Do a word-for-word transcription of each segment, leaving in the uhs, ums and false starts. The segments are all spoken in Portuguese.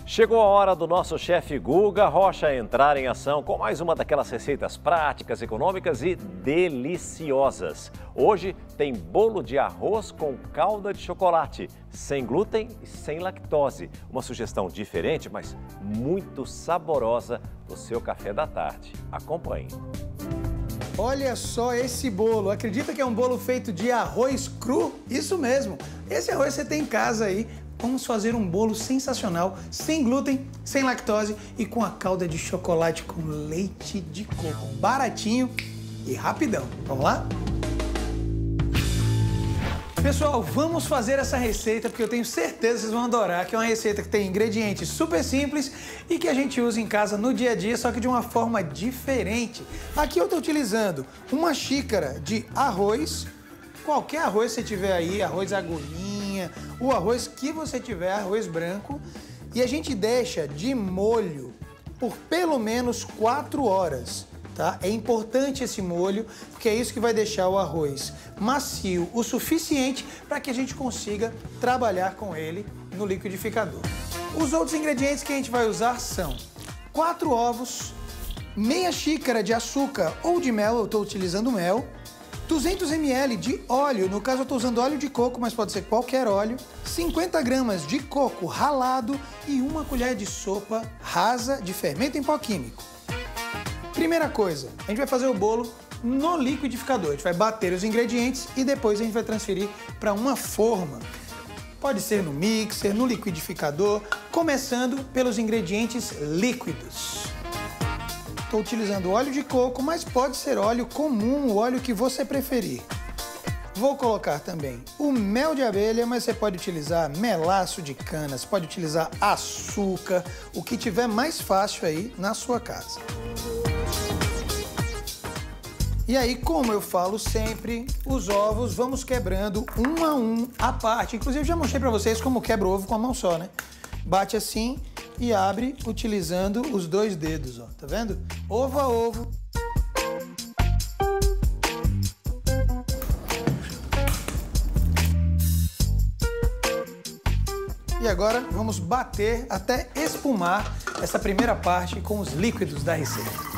Chegou a hora do nosso chefe Guga Rocha entrar em ação com mais uma daquelas receitas práticas, econômicas e deliciosas. Hoje tem bolo de arroz com calda de chocolate, sem glúten e sem lactose. Uma sugestão diferente, mas muito saborosa do seu café da tarde. Acompanhe. Olha só esse bolo. Acredita que é um bolo feito de arroz cru? Isso mesmo. Esse arroz você tem em casa aí. Vamos fazer um bolo sensacional, sem glúten, sem lactose e com a calda de chocolate com leite de coco. Baratinho e rapidão. Vamos lá? Pessoal, vamos fazer essa receita porque eu tenho certeza que vocês vão adorar, que é uma receita que tem ingredientes super simples e que a gente usa em casa no dia a dia, só que de uma forma diferente. Aqui eu estou utilizando uma xícara de arroz, qualquer arroz que você tiver aí, arroz agulhinha, o arroz que você tiver, arroz branco, e a gente deixa de molho por pelo menos quatro horas. Tá? É importante esse molho, porque é isso que vai deixar o arroz macio o suficiente para que a gente consiga trabalhar com ele no liquidificador. Os outros ingredientes que a gente vai usar são quatro ovos, meia xícara de açúcar ou de mel, eu estou utilizando mel, duzentos mililitros de óleo, no caso eu estou usando óleo de coco, mas pode ser qualquer óleo, cinquenta gramas de coco ralado e uma colher de sopa rasa de fermento em pó químico. Primeira coisa, a gente vai fazer o bolo no liquidificador. A gente vai bater os ingredientes e depois a gente vai transferir para uma forma. Pode ser no mixer, no liquidificador, começando pelos ingredientes líquidos. Estou utilizando óleo de coco, mas pode ser óleo comum, o óleo que você preferir. Vou colocar também o mel de abelha, mas você pode utilizar melaço de cana, você pode utilizar açúcar, o que tiver mais fácil aí na sua casa. E aí, como eu falo sempre, os ovos vamos quebrando um a um à parte. Inclusive, já mostrei para vocês como quebra o ovo com a mão só, né? Bate assim e abre utilizando os dois dedos, ó. Tá vendo? Ovo a ovo. E agora vamos bater até espumar essa primeira parte com os líquidos da receita.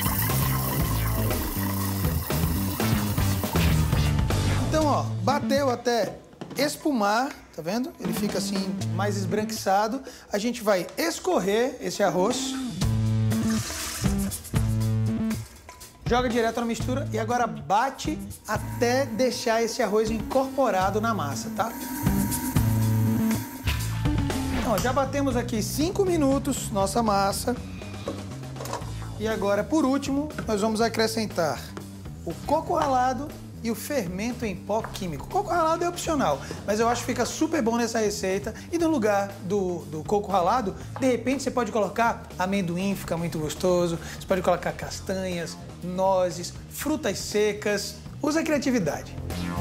Então, ó, bateu até espumar, tá vendo? Ele fica assim mais esbranquiçado. A gente vai escorrer esse arroz. Joga direto na mistura e agora bate até deixar esse arroz incorporado na massa, tá? Então, já batemos aqui cinco minutos nossa massa. E agora, por último, nós vamos acrescentar o coco ralado e o fermento em pó químico. O coco ralado é opcional, mas eu acho que fica super bom nessa receita. E no lugar do, do coco ralado, de repente você pode colocar amendoim, fica muito gostoso. Você pode colocar castanhas, nozes, frutas secas. Usa a criatividade.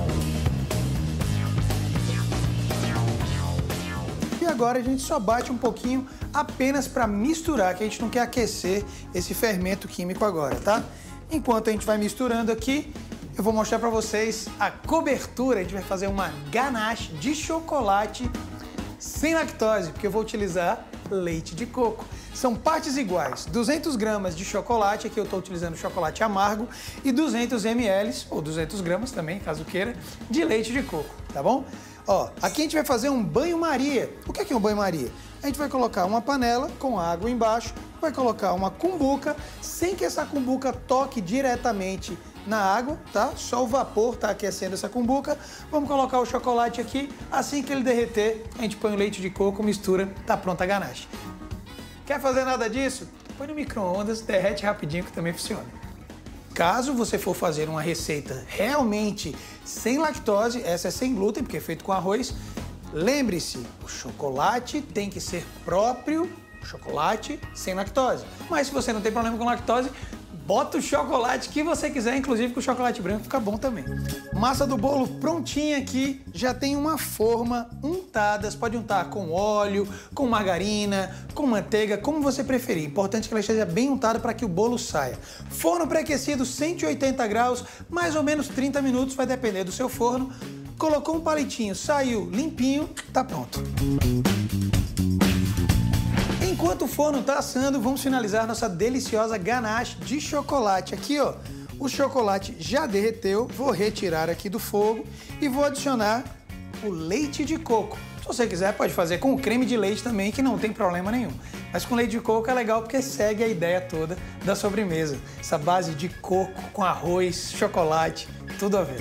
E agora a gente só bate um pouquinho apenas para misturar, que a gente não quer aquecer esse fermento químico agora, tá? Enquanto a gente vai misturando aqui, eu vou mostrar para vocês a cobertura. A gente vai fazer uma ganache de chocolate sem lactose, porque eu vou utilizar leite de coco. São partes iguais, duzentas gramas de chocolate, aqui eu estou utilizando chocolate amargo, e duzentos mililitros, ou duzentas gramas também, caso queira, de leite de coco, tá bom? Ó, aqui a gente vai fazer um banho-maria. O que é um banho-maria? A gente vai colocar uma panela com água embaixo, vai colocar uma cumbuca, sem que essa cumbuca toque diretamente na água, tá? Só o vapor tá aquecendo essa cumbuca. Vamos colocar o chocolate aqui. Assim que ele derreter, a gente põe o leite de coco, mistura, tá pronta a ganache. Quer fazer nada disso? Põe no micro-ondas, derrete rapidinho que também funciona. Caso você for fazer uma receita realmente sem lactose, essa é sem glúten, porque é feito com arroz, lembre-se, o chocolate tem que ser próprio chocolate sem lactose. Mas se você não tem problema com lactose, bota o chocolate que você quiser, inclusive com o chocolate branco fica bom também. Massa do bolo prontinha aqui, já tem uma forma untada. Você pode untar com óleo, com margarina, com manteiga, como você preferir. Importante que ela esteja bem untada para que o bolo saia. Forno pré-aquecido cento e oitenta graus, mais ou menos trinta minutos, vai depender do seu forno. Colocou um palitinho, saiu limpinho, tá pronto. Enquanto o forno está assando, vamos finalizar nossa deliciosa ganache de chocolate. Aqui, ó, o chocolate já derreteu. Vou retirar aqui do fogo e vou adicionar o leite de coco. Se você quiser, pode fazer com o creme de leite também, que não tem problema nenhum. Mas com leite de coco é legal porque segue a ideia toda da sobremesa. Essa base de coco com arroz, chocolate, tudo a ver.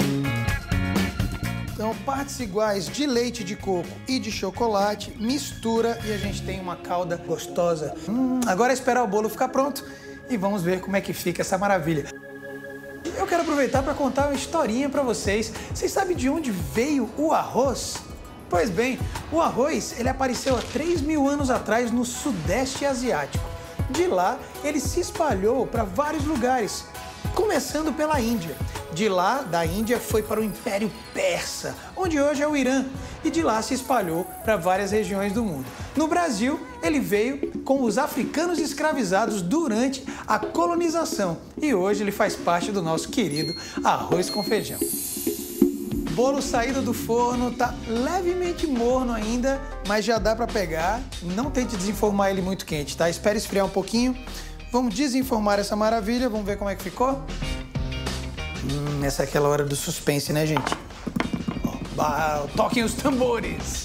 Então, partes iguais de leite de coco e de chocolate, mistura e a gente tem uma calda gostosa. Hum, agora é esperar o bolo ficar pronto e vamos ver como é que fica essa maravilha. Eu quero aproveitar para contar uma historinha para vocês. Vocês sabem de onde veio o arroz? Pois bem, o arroz ele apareceu há três mil anos atrás no Sudeste Asiático. De lá, ele se espalhou para vários lugares, começando pela Índia. De lá, da Índia, foi para o Império Persa, onde hoje é o Irã, e de lá se espalhou para várias regiões do mundo. No Brasil, ele veio com os africanos escravizados durante a colonização e hoje ele faz parte do nosso querido arroz com feijão. O bolo saído do forno tá levemente morno ainda, mas já dá para pegar. Não tente desenformar ele muito quente, tá? Espere esfriar um pouquinho. Vamos desenformar essa maravilha, vamos ver como é que ficou. Hum, essa é aquela hora do suspense, né, gente? Ó, toquem os tambores!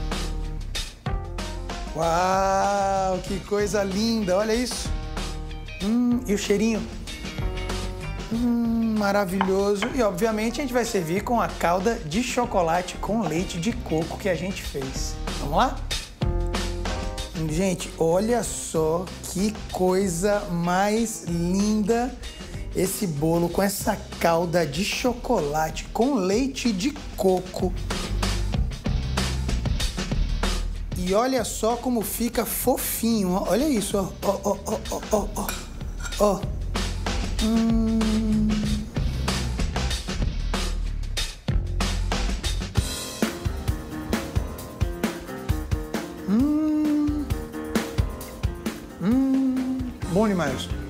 Uau, que coisa linda, olha isso! Hum, e o cheirinho? Hum, maravilhoso! E, obviamente, a gente vai servir com a calda de chocolate com leite de coco que a gente fez. Vamos lá? Gente, olha só que coisa mais linda esse bolo com essa calda de chocolate com leite de coco. E olha só como fica fofinho, ó. Olha isso, ó, ó, ó, ó, ó, ó, ó. Hum. Hum. Hum. Bom demais.